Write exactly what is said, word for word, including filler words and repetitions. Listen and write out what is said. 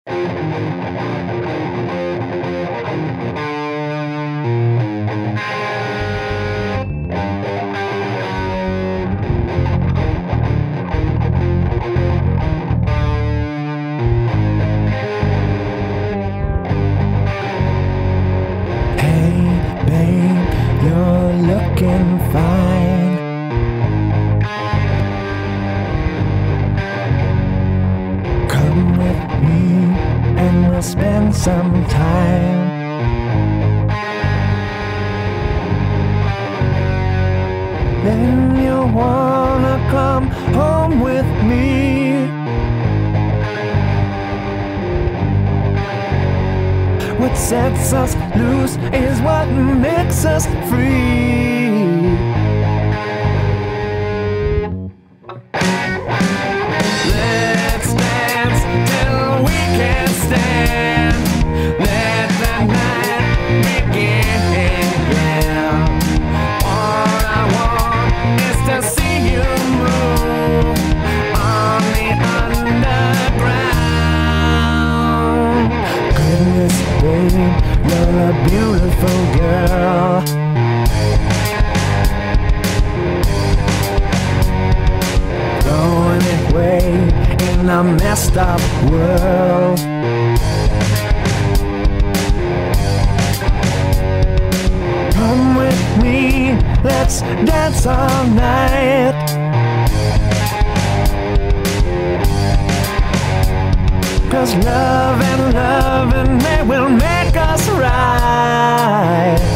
You're looking fine. Come with me and we'll spend some time. Then you'll wanna come home with me. What sets us loose is what makes us free. Let's dance till we can't stand. Let the night begin. All I want is to see you move on the underground. Goodness, babe, you're a beautiful girl. Throwing it away in a messed up world. Come with me, let's dance all night. Cause love and loving, they will make us right.